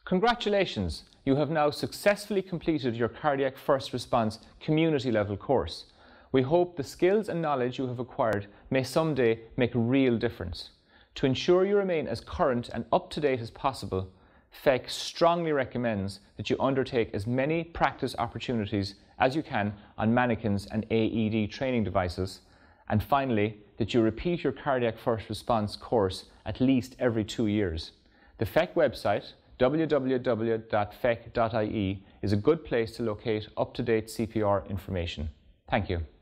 Congratulations! You have now successfully completed your Cardiac First Response community level course. We hope the skills and knowledge you have acquired may someday make a real difference. To ensure you remain as current and up-to-date as possible, FEC strongly recommends that you undertake as many practice opportunities as you can on mannequins and AED training devices, and finally, that you repeat your Cardiac First Response course at least every 2 years. The FEC website, www.fec.ie, is a good place to locate up-to-date CPR information. Thank you.